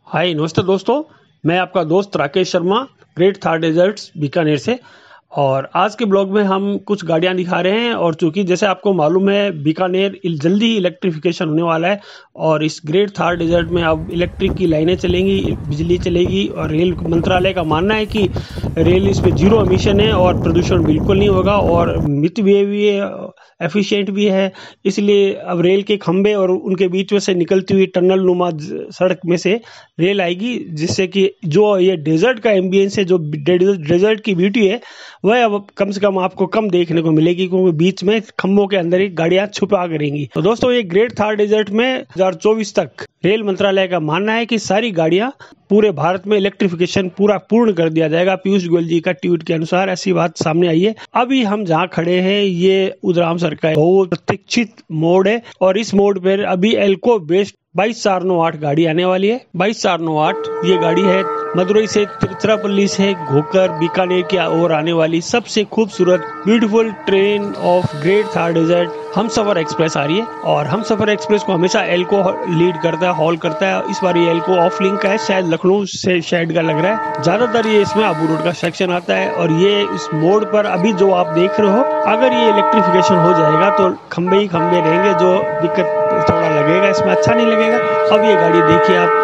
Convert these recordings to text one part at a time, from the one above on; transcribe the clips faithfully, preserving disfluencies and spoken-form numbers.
हाय नमस्ते दोस्तों, मैं आपका दोस्त राकेश शर्मा ग्रेट थार डेजर्ट्स बीकानेर से। और आज के ब्लॉग में हम कुछ गाड़ियां दिखा रहे हैं। और चूंकि जैसे आपको मालूम है बीकानेर जल्दी ही इलेक्ट्रिफिकेशन होने वाला है और इस ग्रेट थार डेजर्ट में अब इलेक्ट्रिक की लाइनें चलेंगी, बिजली चलेगी। और रेल मंत्रालय का मानना है कि रेल इसमें जीरो एमिशन है और प्रदूषण बिल्कुल नहीं होगा और मितव्ययी भी है, एफिशिएंट भी है। इसलिए अब रेल के खंभे और उनके बीच में से निकलती हुई टनल नुमा सड़क में से रेल आएगी, जिससे कि जो ये डेजर्ट का एम्बियंस है, जो डेजर्ट की ब्यूटी है, वह अब कम से कम आपको कम देखने को मिलेगी, क्योंकि बीच में खंभों के अंदर ही गाड़ियां छुपा करेंगी। तो दोस्तों, ये ग्रेट थार डेजर्ट में दो हज़ार चौबीस तक रेल मंत्रालय का मानना है कि सारी गाड़ियां पूरे भारत में इलेक्ट्रिफिकेशन पूरा पूर्ण कर दिया जाएगा। पीयूष गोयल जी का ट्वीट के अनुसार ऐसी बात सामने आई है। अभी हम जहां खड़े हैं ये उदराम सर का बहुत प्रतीक्षित मोड़ है और इस मोड़ पर अभी एल्को बेस्ड बाईस चार नौ आठ गाड़ी आने वाली है। बाईस चार नौ आठ ये गाड़ी है मदुरई से, तिरुचिरापल्ली से होकर बीकानेर की ओर आने वाली सबसे खूबसूरत beautiful train of great Thar desert Humsafar express आ रही है। और हमसफर एक्सप्रेस को हमेशा एल्को लीड करता है, हॉल करता है। इस बार ये एल्को ऑफ लिंक का है, शायद लखनऊ से शेड का लग रहा है। ज्यादातर ये इसमें आबू रोड का सेक्शन आता है। और ये इस मोड़ पर अभी जो आप देख रहे हो, अगर ये इलेक्ट्रिफिकेशन हो जाएगा तो खंबे ही खंबे रहेंगे, जो दिक्कत थोड़ा लगेगा, इसमें अच्छा नहीं लगेगा। अब ये गाड़ी देखिए आप,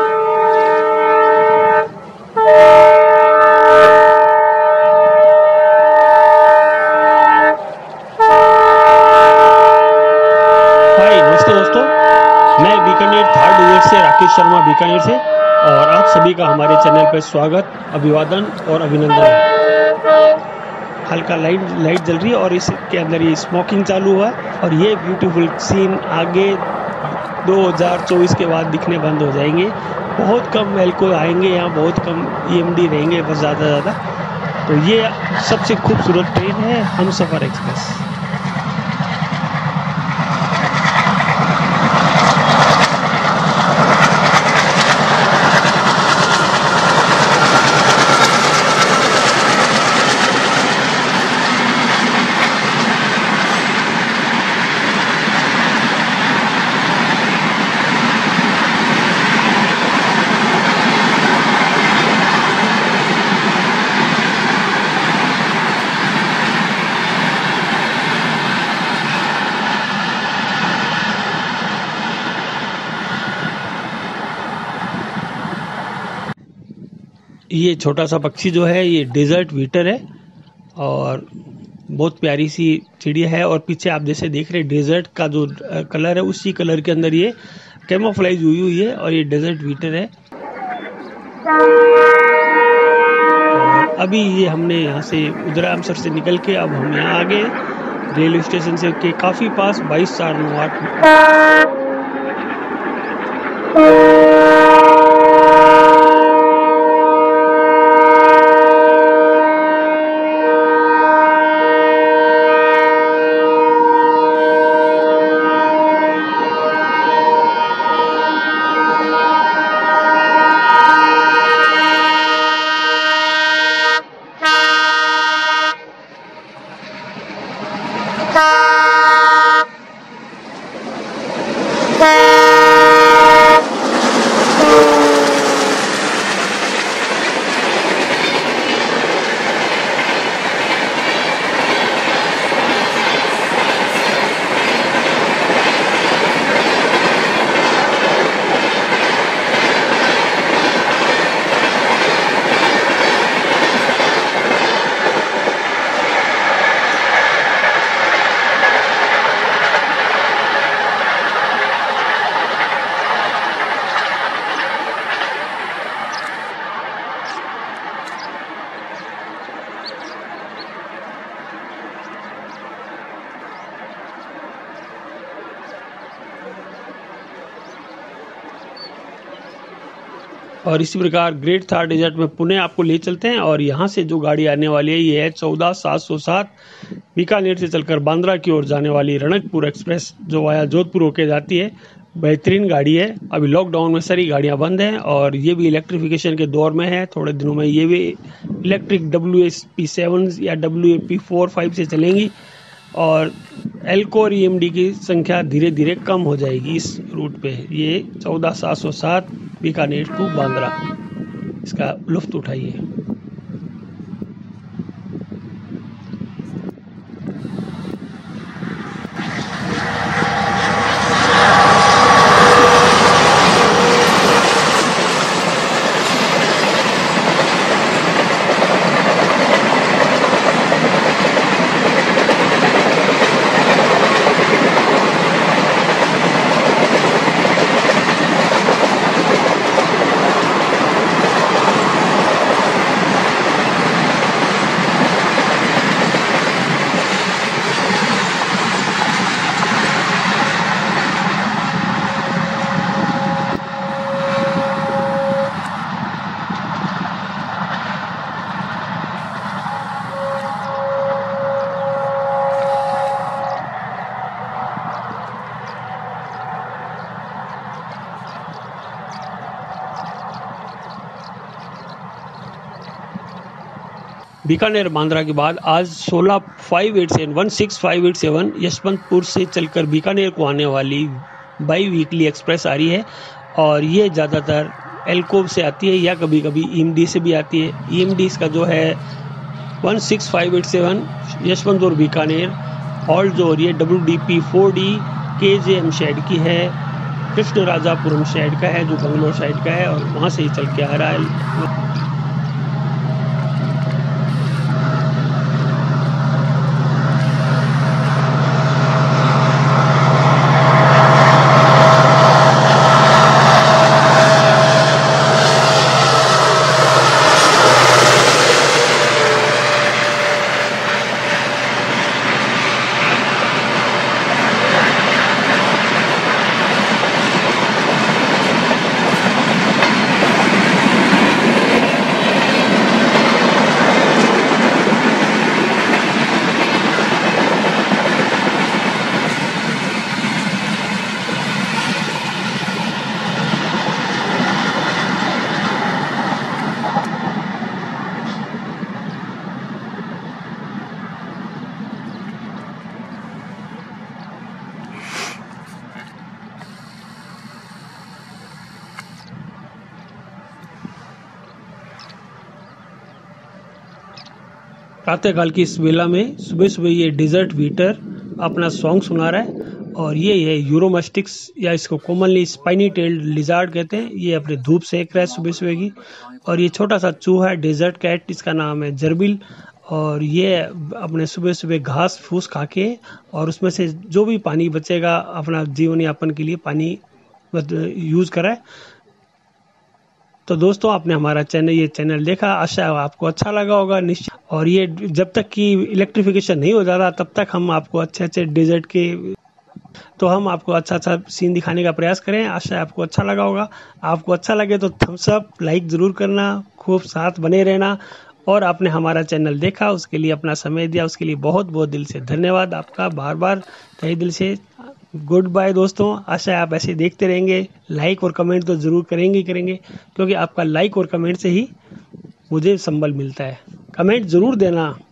दोस्तों, मैं बीकानेर थार डेजर्ट से राकेश शर्मा बीकानेर से, और आप सभी का हमारे चैनल पर स्वागत, अभिवादन और अभिनंदन है। हल्का लाइट लाइट जल रही है और इसके अंदर ये स्मोकिंग चालू हुआ है। और ये ब्यूटीफुल सीन आगे दो हज़ार चौबीस के बाद दिखने बंद हो जाएंगे। बहुत कम एल्को आएंगे यहाँ, बहुत कम ईएमडी रहेंगे, बस ज़्यादा ज़्यादा। तो ये सबसे खूबसूरत ट्रेन है हमसफर एक्सप्रेस। ये छोटा सा पक्षी जो है ये डेजर्ट वीटर है और बहुत प्यारी सी चिड़िया है। और पीछे आप जैसे देख रहे हैं डेजर्ट का जो कलर है, उसी कलर के अंदर ये कैमोफ्लेज हुई हुई है और ये डेजर्ट वीटर है। और अभी ये हमने यहाँ से उदराम सर से निकल के अब हम यहाँ आ गए रेलवे स्टेशन से के काफी पास बाईस चार नौ आठ। और इसी प्रकार ग्रेट थार डेजर्ट में पुणे आपको ले चलते हैं। और यहाँ से जो गाड़ी आने वाली है ये है चौदह सात सौ सात, बीकानेर से चलकर बांद्रा की ओर जाने वाली रणकपुर एक्सप्रेस, जो वाया जोधपुर होके जाती है। बेहतरीन गाड़ी है। अभी लॉकडाउन में सारी गाड़ियां बंद हैं और ये भी इलेक्ट्रिफिकेशन के दौर में है। थोड़े दिनों में ये भी electric W S P seven या W A P four five से चलेंगी और एल्को और ई एम डी की संख्या धीरे धीरे कम हो जाएगी इस रूट पे। ये चौदह सात सौ सात बीकानेर टू बांद्रा। इसका लुत्फ उठाइए। बीकानेर बांद्रा के बाद आज सोलह five eight seven one six five eight seven Yeshwantpur से चलकर बीकानेर को आने वाली बाई वीकली एक्सप्रेस आ रही है और ये ज़्यादातर एल्कोव से आती है या कभी कभी ईएमडी से भी आती है। ईएमडी इसका जो है one six five eight seven Yeshwantpur Bikaner alt जो हो रही है W D P four D K J M shade की है, कृष्ण राजापुरम शेड का है जो बंगलोर साइड का है और वहाँ से ही चल के आ रहा है। प्रातःकाल की इस वेला में सुबह सुबह ये डिजर्ट वीटर अपना सॉन्ग सुना रहा है और ये है यूरोमस्टिक्स या इसको कॉमनली स्पाइनी टेल्ड लिजार्ड कहते हैं। ये अपने धूप सेक रहा है सुबह सुबह की। और ये छोटा सा चूहा है डेजर्ट कैट, इसका नाम है जर्बिल और ये अपने सुबह सुबह घास फूस खा के और उसमें से जो भी पानी बचेगा अपना जीवन यापन के लिए पानी यूज कर रहा है। तो दोस्तों आपने हमारा चैनल ये चैनल देखा, आशा है आपको अच्छा लगा होगा निश्चित। और ये जब तक कि इलेक्ट्रिफिकेशन नहीं हो जाता तब तक हम आपको अच्छे अच्छे डेजर्ट के तो हम आपको अच्छा अच्छा सीन दिखाने का प्रयास करें। आशा है आपको अच्छा लगा होगा। आपको अच्छा लगे तो थम्स अप लाइक ज़रूर करना, खूब साथ बने रहना। और आपने हमारा चैनल देखा उसके लिए अपना समय दिया उसके लिए बहुत बहुत दिल से धन्यवाद आपका, बार बार तहे दिल से गुड बाय दोस्तों। आशा है आप ऐसे देखते रहेंगे। लाइक और कमेंट तो ज़रूर करेंगे ही करेंगे क्योंकि आपका लाइक और कमेंट से ही मुझे संबल मिलता है। कमेंट ज़रूर देना।